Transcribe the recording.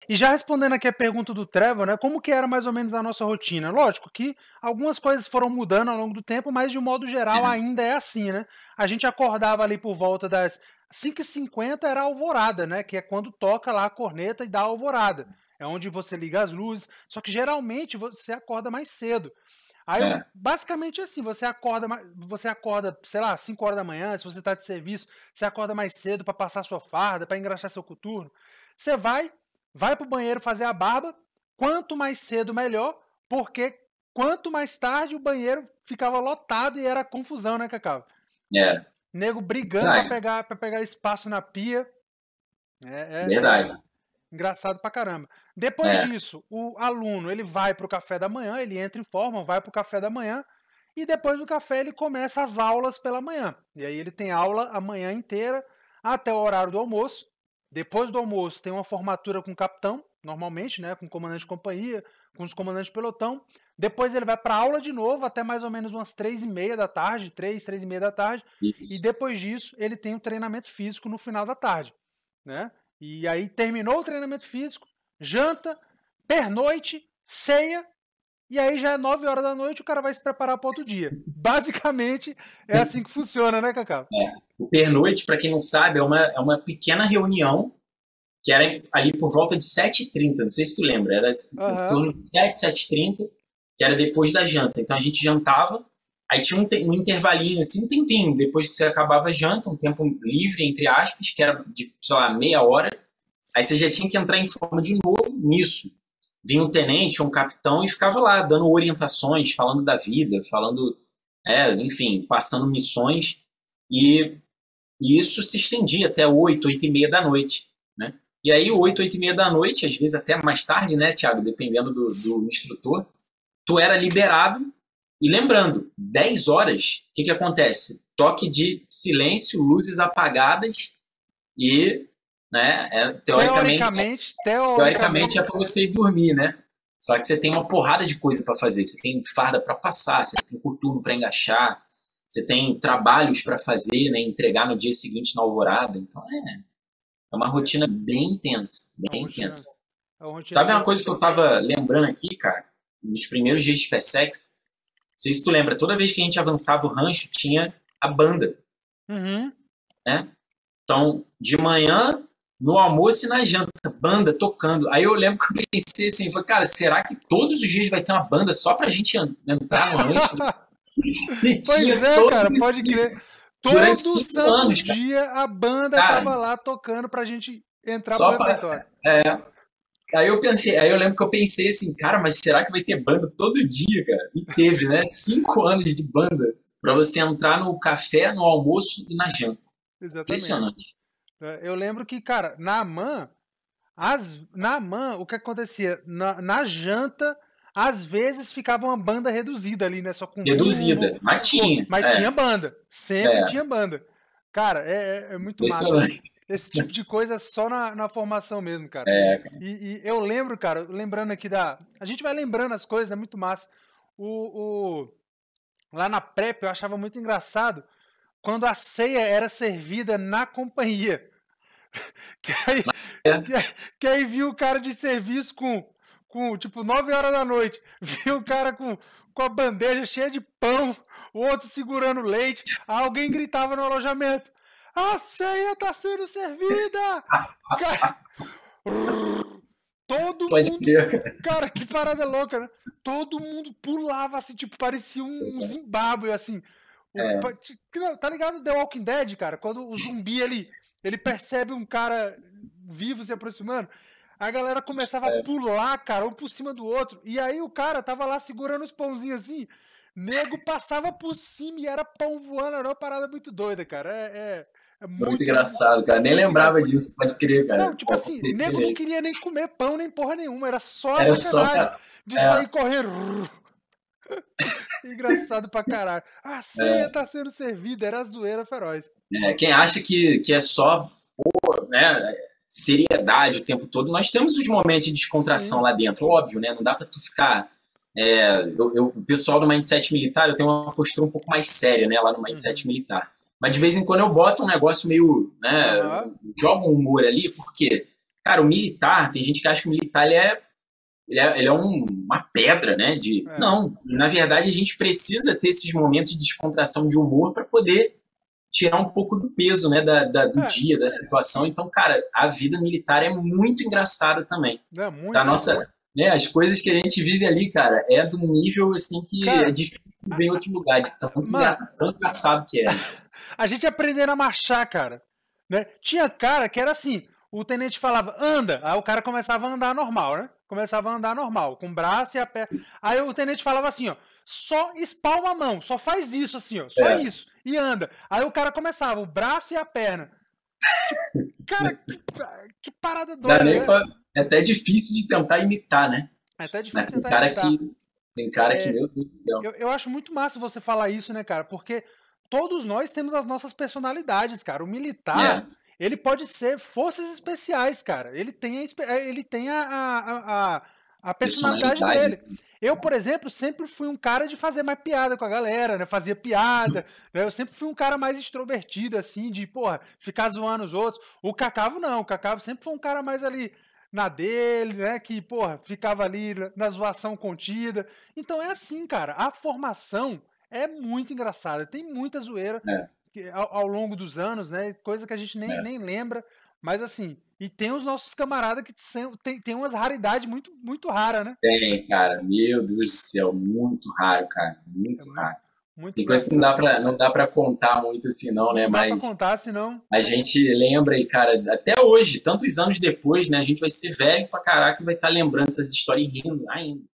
E já respondendo aqui a pergunta do Trevor, né? Como que era mais ou menos a nossa rotina? Lógico que algumas coisas foram mudando ao longo do tempo, mas de um modo geral ainda é assim, né? A gente acordava ali por volta das 5h50 era a alvorada, né? Que é quando toca lá a corneta e dá a alvorada. É onde você liga as luzes. Só que geralmente você acorda mais cedo. Aí, basicamente assim, você acorda, sei lá, 5 horas da manhã, se você está de serviço, você acorda mais cedo para passar sua farda, para engraxar seu coturno. Você vai pro banheiro fazer a barba, quanto mais cedo melhor, porque quanto mais tarde o banheiro ficava lotado e era confusão, né, Cacau? Nego brigando para pegar espaço na pia. Verdade. Engraçado pra caramba. Depois disso, o aluno ele vai pro café da manhã, ele entra em forma, vai pro café da manhã, e depois do café ele começa as aulas pela manhã. E aí ele tem aula a manhã inteira, até o horário do almoço. Depois do almoço tem uma formatura com o capitão, normalmente, né, com o comandante de companhia, com os comandantes de pelotão. Depois ele vai para aula de novo até mais ou menos umas 3h30 da tarde, 3h30 da tarde. Isso. E depois disso ele tem o treinamento físico no final da tarde, né? E aí terminou o treinamento físico, janta, pernoite, ceia, e aí já é 9 horas da noite, o cara vai se preparar para outro dia. Basicamente é assim que funciona, né, Cacau? O pernoite, para quem não sabe, é uma pequena reunião que era ali por volta de 7h30, não sei se tu lembra, era em torno de 7h30, que era depois da janta. Então a gente jantava, aí tinha um intervalinho, assim, um tempinho, depois que você acabava a janta, um tempo livre, entre aspas, que era de, sei lá, meia hora. Aí você já tinha que entrar em forma de novo nisso. Vinha um tenente ou um capitão e ficava lá, dando orientações, falando da vida, falando, enfim, passando missões. E isso se estendia até 8h30 da noite, né? E aí, 8h30 da noite, às vezes até mais tarde, né, Thiago, dependendo do instrutor, tu era liberado. E lembrando, 10 horas, o que acontece? Toque de silêncio, luzes apagadas e, né, teoricamente é para você ir dormir, né? Só que você tem uma porrada de coisa para fazer. Você tem farda para passar, você tem coturno para engaixar, você tem trabalhos para fazer, né, entregar no dia seguinte na alvorada. Então é uma rotina bem intensa, bem intensa. Sabe uma coisa que eu tava lembrando aqui, cara? Nos primeiros dias de PSEX, não sei se tu lembra, toda vez que a gente avançava o rancho, tinha a banda. Né? Então, de manhã, no almoço e na janta, banda tocando. Aí eu lembro que eu pensei assim, cara, será que todos os dias vai ter uma banda só pra gente entrar no rancho? Pois cara, pode crer. Todo santo dia a banda tava lá tocando pra gente entrar pro refeitório. Aí eu lembro que eu pensei assim, cara, mas será que vai ter banda todo dia, cara? E teve, né? 5 anos de banda pra você entrar no café, no almoço e na janta. Exatamente. Impressionante. Eu lembro que, cara, na AMAN, o que acontecia? Na janta, às vezes ficava uma banda reduzida ali, né? Só com reduzida, mas tinha. Mas tinha banda. Sempre tinha banda. Cara, é muito massa. Esse tipo de coisa é só na formação mesmo, cara. E eu lembro, cara, lembrando aqui a gente vai lembrando as coisas, é muito massa. Lá na PrEP eu achava muito engraçado quando a ceia era servida na companhia. Que aí viu o cara de serviço com tipo 9 horas da noite, viu o cara com a bandeja cheia de pão, o outro segurando leite, alguém gritava no alojamento: a ceia tá sendo servida! Todo mundo... Cara, que parada louca, né? Todo mundo pulava assim, tipo, parecia um Zimbábue, assim. Tá ligado The Walking Dead, cara? Quando o zumbi, ele percebe um cara vivo se aproximando, a galera começava a pular, cara, um por cima do outro. E aí o cara tava lá segurando os pãozinhos assim, nego passava por cima e era pão voando, era uma parada muito doida, cara. É muito engraçado, cara. Nem lembrava disso, pode crer, cara. Não, tipo assim, nego não queria nem comer pão, nem porra nenhuma. Era só a sacanagem de sair correndo. Engraçado pra caralho. A ceia tá sendo servida, era zoeira feroz. Quem acha que é só, né, seriedade o tempo todo, nós temos os momentos de descontração lá dentro, óbvio, né? Não dá pra tu ficar... o pessoal do Mindset Militar, eu tenho uma postura um pouco mais séria, né, lá no Mindset Militar. Mas de vez em quando eu boto um negócio meio, né, jogo um humor ali, porque, Cara, o militar, tem gente que acha que o militar ele é uma pedra, né? Não, na verdade a gente precisa ter esses momentos de descontração de humor para poder tirar um pouco do peso, né, do dia, da situação. Então, cara, a vida militar é muito engraçada também. Muito. Da nossa, né, as coisas que a gente vive ali, cara, é do nível, assim, que cara, é difícil de ver em outro lugar, de tão engraçado que é. A gente aprendendo a marchar, cara. Né? Tinha cara que era assim, o tenente falava, anda, aí o cara começava a andar normal, né? Começava a andar normal, com o braço e a perna. Aí o tenente falava assim, ó, só espalma a mão, só faz isso assim, ó, só isso, e anda. Aí o cara começava, o braço e a perna. Cara, que parada doida, né? É até difícil de tentar imitar, né? É até difícil de tentar imitar. Tem cara que, meu Deus do céu. Eu acho muito massa você falar isso, né, cara? Porque todos nós temos as nossas personalidades, cara. O militar, ele pode ser forças especiais, cara. Ele tem a personalidade dele. Eu, por exemplo, sempre fui um cara de fazer mais piada com a galera, né? Fazia piada, né? Eu sempre fui um cara mais extrovertido, assim, de, porra, ficar zoando os outros. O Cacavo não, o Cacavo sempre foi um cara mais ali na dele, né? Que, porra, ficava ali na zoação contida. Então é assim, cara. A formação é muito engraçada. Tem muita zoeira ao longo dos anos, né? Coisa que a gente nem lembra. Mas assim, e tem os nossos camaradas que tem umas raridades muito, muito raras, né? Tem, cara. Meu Deus do céu. Muito raro, cara. Muito raro. Muito tem coisa que não dá pra contar muito assim, não, né? Não dá pra contar, senão... A gente lembra, e, cara, até hoje, tantos anos depois, né? A gente vai ser velho pra caraca e vai estar lembrando essas histórias e rindo ainda.